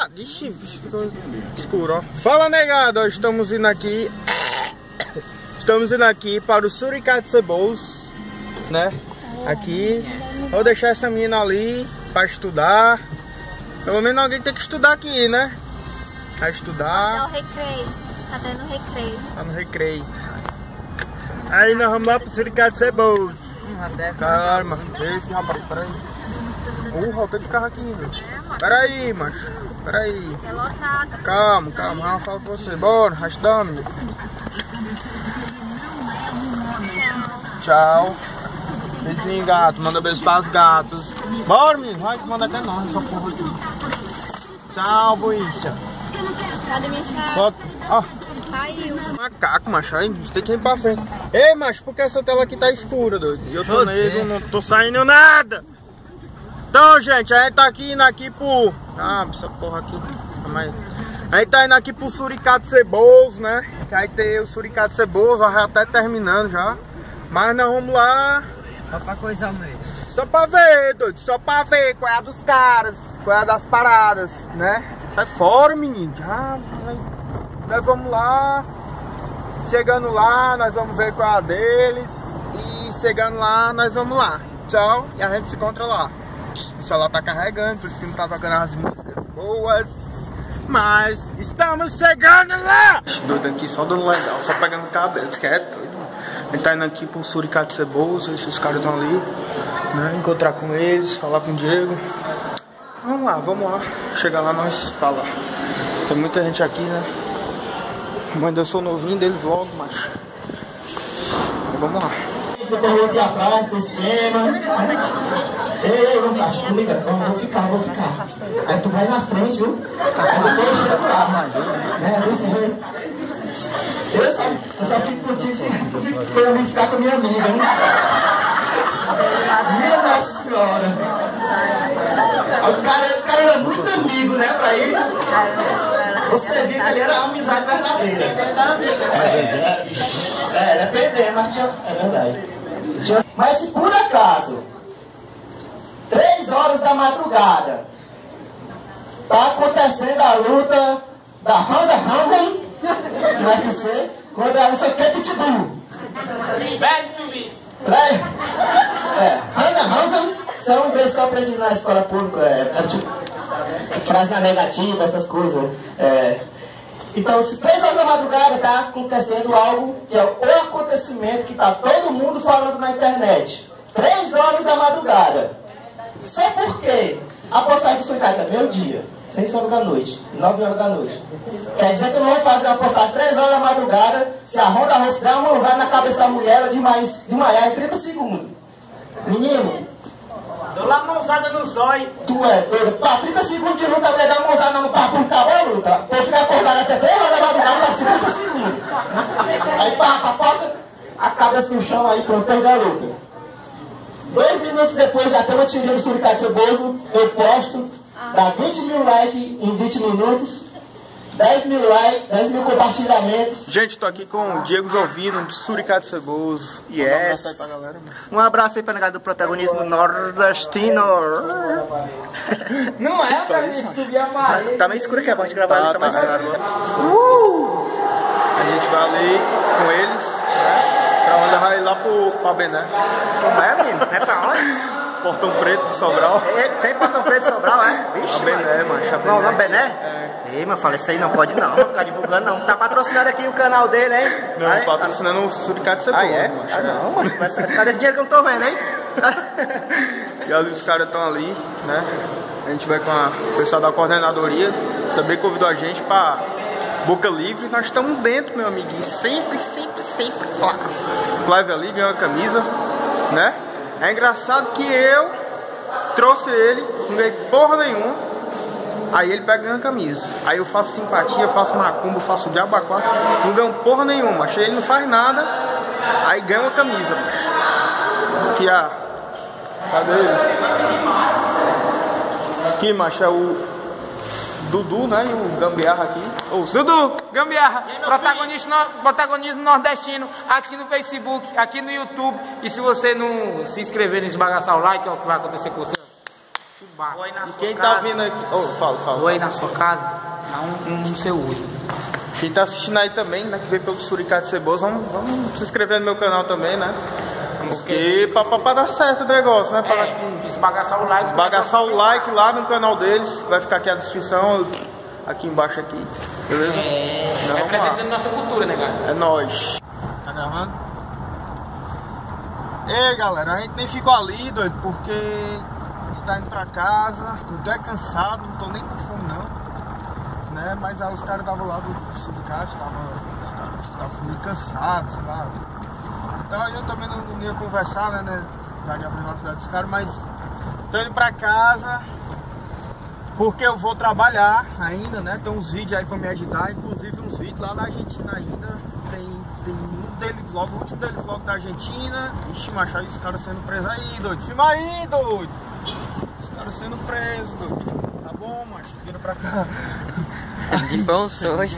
Ixi, ficou escuro, ó. Fala, negado, estamos indo aqui. Estamos indo aqui para o Suricate Ceboso, né? Aqui. Vou deixar essa menina ali para estudar. Pelo menos alguém tem que estudar aqui, né? Vai estudar. Tá no recreio. Tá tendo recreio. Tá no recreio. Aí nós vamos lá pro Suricate Ceboso. Calma, esse rapaz, peraí. Falta de carro aqui, velho. Peraí, macho. Peraí. É lotado. Calma, calma, eu falo com você. Bora, arrastando. Tchau. Beijinho, gato. Manda beijo para os gatos. Bora, menino. Vai que manda até nós, essa porra aqui. Tchau, boicha. Cadê minha chave? Ó. Caiu. Macaco, macho. Aí, a gente tem que ir pra frente. Ei, macho, por que essa tela aqui tá escura, doido? E eu tô nele, não tô saindo nada. Então, gente, a gente tá aqui indo aqui pro... Ah, essa porra aqui. A gente tá indo aqui pro Suricate Ceboso, né? Que aí tem o Suricate Ceboso, já tá terminando já. Mas nós vamos lá. Só pra coisa mesmo. Só pra ver, doido. Só pra ver qual é a dos caras, qual é a das paradas, né? Sai fora, menino. Já, nós vamos lá. Chegando lá, nós vamos ver qual é a deles. E chegando lá, nós vamos lá. Tchau. E a gente se encontra lá. O celular tá carregando, por isso que não tá tocando as músicas boas. Mas estamos chegando lá! Doido aqui, só dando legal, só pegando o cabelo, que é doido. A gente tá indo aqui pro Suricate Ceboso, esses caras estão ali, né? Encontrar com eles, falar com o Diego. Vamos lá. Chegar lá, nós falar. Tem muita gente aqui, né? Mas eu sou novinho dele vlog, macho. Vamos lá. Depois eu vou aqui atrás pro esquema. Ei, vamos lá, comigo, vou ficar. Aí tu vai na frente, viu? Aí depois eu chego lá. Né, desse jeito. Eu só fico contigo se for eu vir ficar com a minha amiga, né? Minha Nossa Senhora. O cara era muito amigo, né, pra ir. Você viu que ele era uma amizade verdadeira. Dependendo, mas tinha... É verdade. Mas se por acaso 3 horas da madrugada tá acontecendo a luta da Ronda Rousey no UFC contra a não sei o que Pitbull. Ronda Rousey, isso é uma vez que eu aprendi na escola pública, tipo frase na negativa, essas coisas. Então, se 3 horas da madrugada tá acontecendo algo que é o acontecimento que tá todo mundo falando na internet. 3 horas da madrugada. Só porque a postagem do Suricate é meio-dia, 6 horas da noite, 9 horas da noite. Quer dizer que eu não vou fazer uma postagem 3 horas da madrugada se a Ronda Rousey der uma mãozada na cabeça da mulher, ela desmaiar em 30 segundos. Menino, Dou lá mãozada no zóio. tu é doido. Pra 30 segundos de luta, a mulher dá uma mãozada no papo, acabou a luta. Pode ficar acordado até 3 horas da madrugada, pra 30 segundos. Aí papoca a cabeça no chão, aí pronto, perdeu a luta. 2 minutos depois, já tem uma tirinha do Suricate Ceboso, eu posto, dá 20 mil likes em 20 minutos, 10 mil likes, 10 mil compartilhamentos. Gente, tô aqui com o Diego Jovino, do Suricate Ceboso. Yes. Um abraço aí pra negado do protagonismo nordestino. Não é, cara, a gente subir a parede. Tá meio escuro aqui, é bom de gravar ali, tá mais A gente vai ali com eles, né? Pra onde vai lá pra Bené. Como é, menino? É pra onde? Portão Preto de Sobral. Tem Portão Preto de Sobral, é? Vixe, A Bené, mancha. Não, não, Bené? Ei, mas fala, isso aí não pode não ficar divulgando não. Tá patrocinando aqui o canal dele, hein? Não, aí, patrocinando o Suricate Ceboso. Ah, é? Mancha. Ah, não, mano. Cadê esse dinheiro que eu não tô vendo, hein? E ali os caras estão ali, né? A gente vai com o pessoal da coordenadoria. Também convidou a gente pra Boca Livre. Nós estamos dentro, meu amiguinho. Sempre, claro. O Clive ali ganhou a camisa, né? É engraçado que eu trouxe ele, não ganhei porra nenhuma. Aí ele pega e ganha a camisa. Aí eu faço simpatia, faço macumba, faço diabo a quatro. Não ganho porra nenhuma. Achei ele não faz nada. Aí ganha uma camisa, macho. Aqui cadê ele? Aqui, macho, é o Dudu, né? E o Gambiarra aqui. Dudu, Gambiarra, protagonismo nordestino, aqui no Facebook, aqui no YouTube. E se você não se inscrever, não esbagaçar o like, é o que vai acontecer com você. Chewbacca. Oi na E sua quem casa. tá vindo aqui... Oh, fala. Oi na sua casa, dá um seu oi. Quem tá assistindo aí também, né, que veio pelo Suricato Ceboso, vamos se inscrever no meu canal também, né? Porque pra dar certo o negócio, né? Pra Esbagaçar o like. bagaçar o like lá no canal deles, vai ficar aqui a descrição, aqui embaixo aqui, beleza? Então, vamos lá. Representando nossa cultura, né, cara? É nóis. Tá gravando? Ei, galera, a gente nem ficou ali, doido, porque a gente tá indo pra casa, eu tô cansado, não tô nem com fome não, né? Mas aí os caras estavam lá do sindicato, os caras estavam meio cansados, sei lá. Então eu também não ia conversar, né? Já de abrir a cidade dos caras, mas tô indo pra casa porque eu vou trabalhar ainda, né? Tem uns vídeos aí pra me editar, inclusive uns vídeos lá da Argentina ainda. Tem um daily vlog, o último daily vlog da Argentina. Ixi, macho, aí os caras sendo presos aí, doido. Filma aí, doido. Os caras sendo presos, doido. Tá bom, macho, vira pra cá. De bom sujo.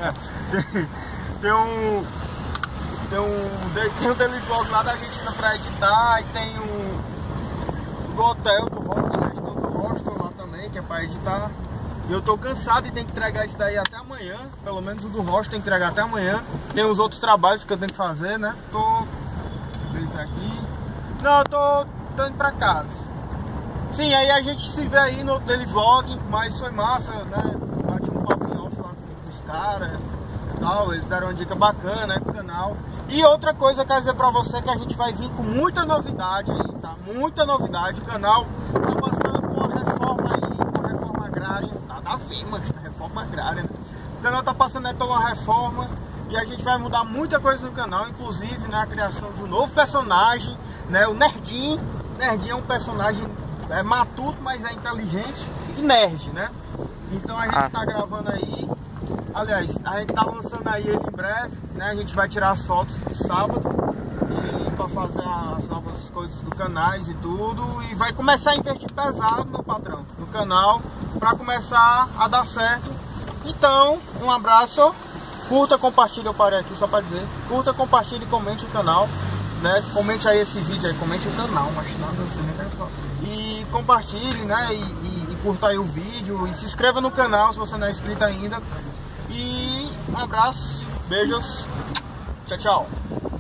Tem um daily vlog lá da Argentina pra editar. E tem do hotel, do hostel lá também, que é pra editar. E eu tô cansado e tenho que entregar isso daí até amanhã. Pelo menos o do hostel tem que entregar até amanhã. Tem os outros trabalhos que eu tenho que fazer, né? Esse aqui. Não, eu tô indo pra casa. Sim, aí a gente se vê aí no daily vlog. Mas foi massa, né? Bati um papo em off lá com os caras. Eles deram uma dica bacana aí pro canal. E outra coisa eu quero dizer pra você, que a gente vai vir com muita novidade aí, tá? Muita novidade. O canal tá passando por uma reforma aí, uma reforma agrária. Nada a ver, mano, reforma agrária, né? O canal tá passando aí por uma reforma e a gente vai mudar muita coisa no canal, inclusive, né, a criação de um novo personagem, né? O Nerdinho. Nerdinho é um personagem matuto, mas é inteligente e nerd, né? Então a gente tá gravando aí. Aliás, a gente tá lançando aí ele em breve, né? A gente vai tirar as fotos no sábado e pra fazer as novas coisas do canal e tudo. E vai começar a investir pesado, meu patrão, no canal, pra começar a dar certo. Então, um abraço, curta, compartilha, eu parei aqui só pra dizer. Curta, compartilha e comente o canal, né? Comente aí esse vídeo aí, comente o canal, mas não sei nem o que eu falo. E compartilhe, né? E curta aí o vídeo e se inscreva no canal se você não é inscrito ainda. E um abraço, beijos, tchau, tchau.